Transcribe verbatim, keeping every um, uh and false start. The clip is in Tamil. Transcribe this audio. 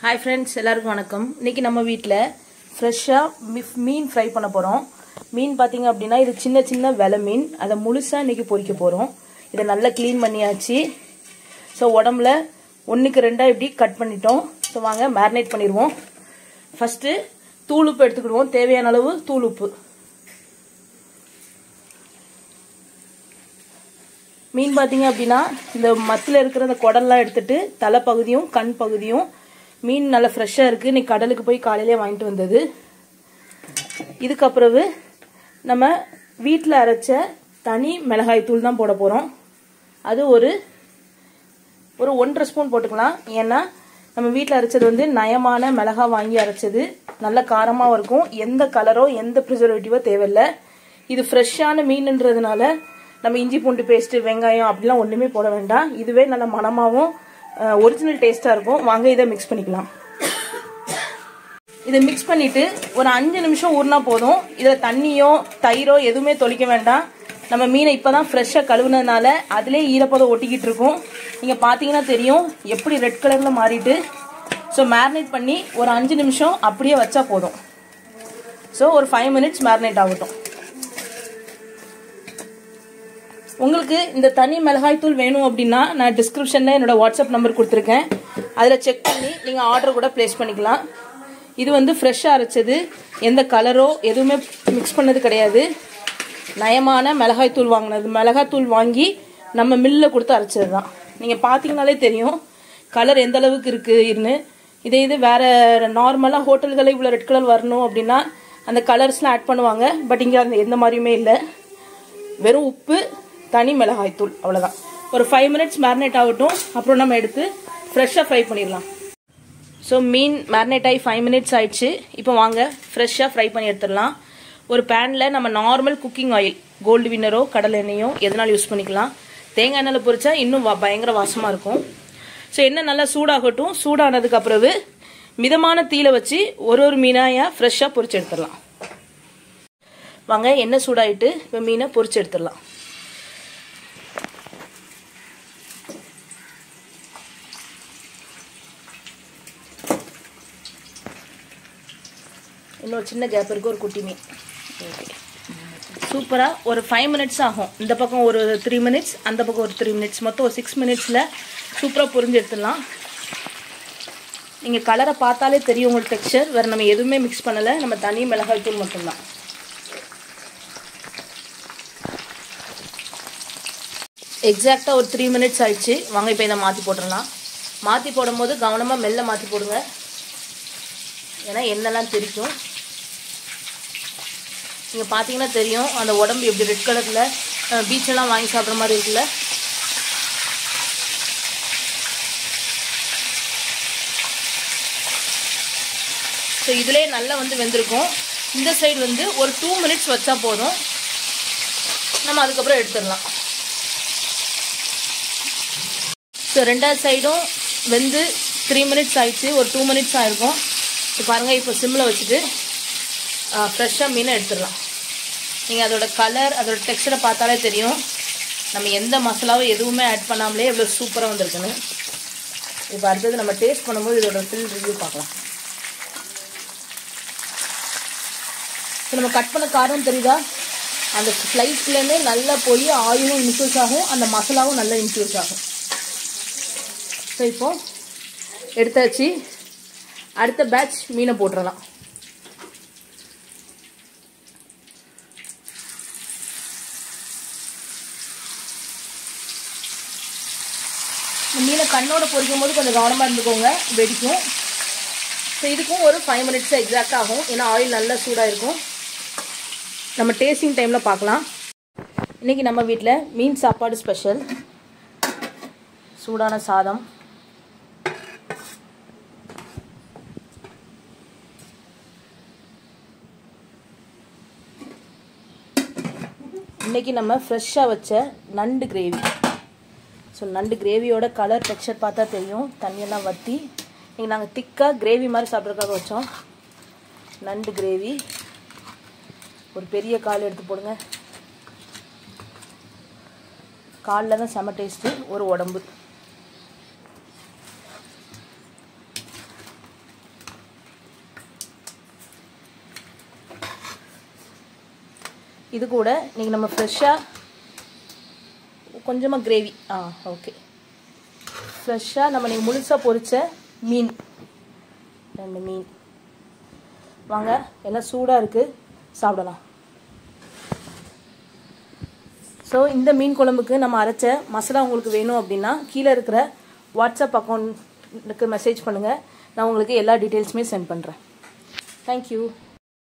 Hi friends, எல்லாருக்கும் வணக்கம். இன்னைக்கு நம்ம வீட்ல ஃப்ரெஷா மீன் ஃப்ரை பண்ண போறோம். மீன் பாத்தீங்க அப்படினா இது சின்ன சின்ன வெலை மீன். அத முழுசா இன்னைக்கு பொரிக்க போறோம். இத நல்லா க்ளீன் பண்ணியாச்சு. சோ உடம்பல ஒண்ணுக்கு ரெண்டா இப்படி கட் பண்ணிட்டோம். சோ வாங்க மேரினேட் பண்ணிடுவோம். ஃபர்ஸ்ட் தூள் உப்பு எடுத்துக்கிடுவோம். தேவையான அளவு தூள் உப்பு. மீன் பாத்தீங்க அப்படினா இந்த மத்தில இருக்கிற அந்த குடல்லாம் எடுத்துட்டு தலை பகுதியும் கண் பகுதியும் மீன் நல்ல ஃப்ரெஷ்ஷா இருக்கு. நீ கடலுக்கு போய் காலையிலே வாங்கிட்டு வந்தது. இதுக்கு அப்புறம் நம்ம வீட்ல அரைச்ச தனி மிளகாய் தூள் தான் போட போறோம். அது ஒரு ஒரு ஒன்றரை ஸ்பூன் போட்டுக்கலாம். ஏன்னா நம்ம வீட்ல அரைச்சது வந்து நயமான மிளகாய் வாங்கி அரைச்சது. நல்ல காரமா இருக்கும். எந்த கலரோ எந்த ப்ரிசர்வேட்டிவோ தேவையில்லை. இது ஃப்ரெஷ்ஷான மீன்ன்றதுனால நம்ம இஞ்சி பூண்டு பேஸ்ட் வெங்காயம் அப்படிலாம் ஒண்ணுமே போட வேண்டாம். இதுவே நல்ல மணமாவும் ஒரிஜினல் டேஸ்டா இருக்கும். வாங்க இதை மிக்ஸ் பண்ணிக்கலாம். இதை மிக்ஸ் பண்ணிட்டு ஒரு அஞ்சு நிமிஷம் ஊறினா போதும். இதுல தண்ணியோ தயிரோ எதுவுமே தொளிக்க வேண்டாம். நம்ம மீனை இப்பதான் ஃப்ரெஷ்ஷா கழுவுனதுனால அதுலயே ஈரப்பதம் ஒட்டிக்கிட்டு இருக்கும். நீங்க பாத்தீங்கன்னா தெரியும் எப்படி ரெட் கலர்ல மாறிட்டு. ஸோ மேரினேட் பண்ணி ஒரு அஞ்சு நிமிஷம் அப்படியே வச்சா போதும். ஸோ ஒரு ஃபைவ் மினிட்ஸ் மேரினேட் ஆகட்டும். உங்களுக்கு இந்த தனி மிளகாய் தூள் வேணும் அப்படின்னா நான் டிஸ்கிரிப்ஷன்ல என்னோட வாட்ஸ்அப் நம்பர் கொடுத்துருக்கேன். அதில் செக் பண்ணி நீங்க ஆர்டர் கூட பிளேஸ் பண்ணிக்கலாம். இது வந்து ஃப்ரெஷ்ஷா அரைச்சது. எந்த கலரோ எதுவுமே மிக்ஸ் பண்ணது கிடையாது. நயமான மிளகாய் தூள் வாங்கினது. மிளகாய் தூள் வாங்கி நம்ம மில்ல கொடுத்து அரைச்சது தான். நீங்க பாத்தீங்கன்னாலே தெரியும் கலர் எந்த அளவுக்கு இருக்குன்னு. இதே இது வேற நார்மலா ஹோட்டல்களை இவ்வளவு ரெட் கலர் வரணும் அப்படின்னா அந்த கலர்ஸ்லாம் ஆட் பண்ணுவாங்க. பட் இங்க அந்த எந்த மாதிரியுமே இல்லை. வெறும் உப்பு தனி மிளகாய் தூள் அவ்வளவுதான். ஒரு ஃபைவ் மினிட்ஸ் மேரினேட் ஆகட்டும். அப்புறம் நம்ம எடுத்து ஃப்ரெஷ்ஷா ஃப்ரை பண்ணிடலாம். ஸோ மீன் மேரினேட் ஆகி ஃபைவ் மினிட்ஸ் ஆயிடுச்சு. இப்போ வாங்க ஃப்ரெஷ்ஷா ஃப்ரை பண்ணி எடுத்துடலாம். ஒரு பேன்ல நம்ம நார்மல் குக்கிங் ஆயில் கோல்டு வின்னரோ கடலை எண்ணெயோ எதனாலும் யூஸ் பண்ணிக்கலாம். தேங்காய் எண்ணெயில் பொரிச்சா இன்னும் பயங்கர வாசமா இருக்கும். ஸோ எண்ணெய் நல்லா சூடாகட்டும். சூடானதுக்கு அப்புறம் மிதமான தீயில வச்சு ஒரு ஒரு மீனாயா ஃப்ரெஷ்ஷா பொரிச்சு எடுத்துடலாம். வாங்க எண்ணெய் சூடாயிட்டு இப்போ மீனை பொரிச்சு எடுத்துடலாம். இன்னொரு சின்ன கேப் இருக்கு. ஒரு குட்டி மீன் சூப்பரா ஒரு ஃபைவ் மினிட்ஸ் ஆகும். இந்த பக்கம் ஒரு த்ரீ மினிட்ஸ் அந்த பக்கம் ஒரு த்ரீ மினிட்ஸ் மொத்தம் ஒரு சிக்ஸ் மினிட்ஸ்ல சூப்பரா பொரிஞ்சு எடுத்துடலாம். நீங்க கலரை பார்த்தாலே தெரியும் உங்களுக்கு டெக்ஸ்சர். வேற நம்ம எதுவுமே மிக்ஸ் பண்ணல. நம்ம தனி மிளகாய் தூள் மட்டும்தான். எக்ஸாக்டா ஒரு த்ரீ மினிட்ஸ் ஆயிடுச்சு. வாங்க இப்போ இதை மாத்தி போட்டுடலாம். மாத்தி போடும் போது கவனமா மெல்ல மாத்தி போடுங்க. ஏன்னா எண்ணெய்லாம் தெரிக்கும். நீங்க பாத்தீங்கன்னா தெரியும் அந்த உடம்பு எப்படி ரெட் கலர்ல பீச் எல்லாம் வாங்கி சாப்பிட்ற மாதிரி இருக்குல்ல. ஸோ இதுலேயே நல்லா வந்து வெந்திருக்கும். இந்த சைடு வந்து ஒரு டூ மினிட்ஸ் வச்சா போதும். நம்ம அதுக்கப்புறம் எடுத்துடலாம். ஸோ ரெண்டாவது சைடும் வெந்து த்ரீ மினிட்ஸ் ஆயிடுச்சு. ஒரு டூ மினிட்ஸ் ஆயிருக்கும். இப்போ பாருங்க இப்போ சிம்மில் வச்சுட்டு ஃப்ரெஷ்ஷாக மீனை எடுத்துடலாம். நீங்கள் அதோட கலர் அதோட டெக்ஸ்சரை பார்த்தாலே தெரியும் நம்ம எந்த மசாலாவும் எதுவுமே ஆட் பண்ணாமலே எவ்வளோ சூப்பராக வந்திருக்குன்னு. இப்போ அடுத்தது நம்ம டேஸ்ட் பண்ணும்போது இதோட ஃபில் ரிவ்யூ பார்க்கலாம். இப்போ நம்ம கட் பண்ண காரம் தெரியுதா? அந்த ஸ்லைஸ்லேருந்தே நல்லா போய் ஆயிலும் இன்ஃப்யூஸ் ஆகும். அந்த மசாலாவும் நல்லா இன்ஃப்யூஸ் ஆகும். ஸோ இப்போ எடுத்தாச்சு. அடுத்த பேட்ச் மீனை போட்டுடலாம். மீனை கண்ணோட பொரிக்கும் போது கொஞ்சம் கவனமா இருந்துக்கோங்க, வெடிக்கும். ஸோ இதுக்கும் ஒரு ஃபைவ் மினிட்ஸ் எக்ஸாக்ட் ஆகும். ஏன்னா ஆயில் நல்லா சூடா இருக்கும். நம்ம டேஸ்டிங் டைம்ல பார்க்கலாம். இன்னைக்கு நம்ம வீட்டில் மீன் சாப்பாடு ஸ்பெஷல். சூடான சாதம், இன்னைக்கு நம்ம ஃப்ரெஷ்ஷாக வச்ச நண்டு கிரேவி. ஸோ நண்டு கிரேவியோட கலர் டெக்ஸ்சர் பார்த்தா தெரியும். தண்ணியெல்லாம் வற்றி இன்னைக்கு நாங்கள் திக்காக கிரேவி மாதிரி சாப்பிட்றதுக்காக வச்சோம். நண்டு கிரேவி ஒரு பெரிய கால் எடுத்து போடுங்க. காலில் தான் செம டேஸ்ட்டு. ஒரு உடம்பு இது கூட இன்றைக்கி நம்ம ஃப்ரெஷ்ஷாக கொஞ்சமாக கிரேவி ஆ ஓகே ஃப்ரெஷ்ஷாக நம்ம நீங்கள் முழுசாக பொரிச்ச மீன் ரெண்டு மீன் வாங்க எல்லாம் சூடாக இருக்குது சாப்பிடலாம். ஸோ இந்த மீன் குழம்புக்கு நம்ம அரைச்ச மசாலா உங்களுக்கு வேணும் அப்படின்னா கீழே இருக்கிற வாட்ஸ்அப் அக்கௌண்ட்டுக்கு மெசேஜ் பண்ணுங்கள். நான் உங்களுக்கு எல்லா டீட்டெயில்ஸுமே சென்ட் பண்ணுறேன். தேங்க்யூ.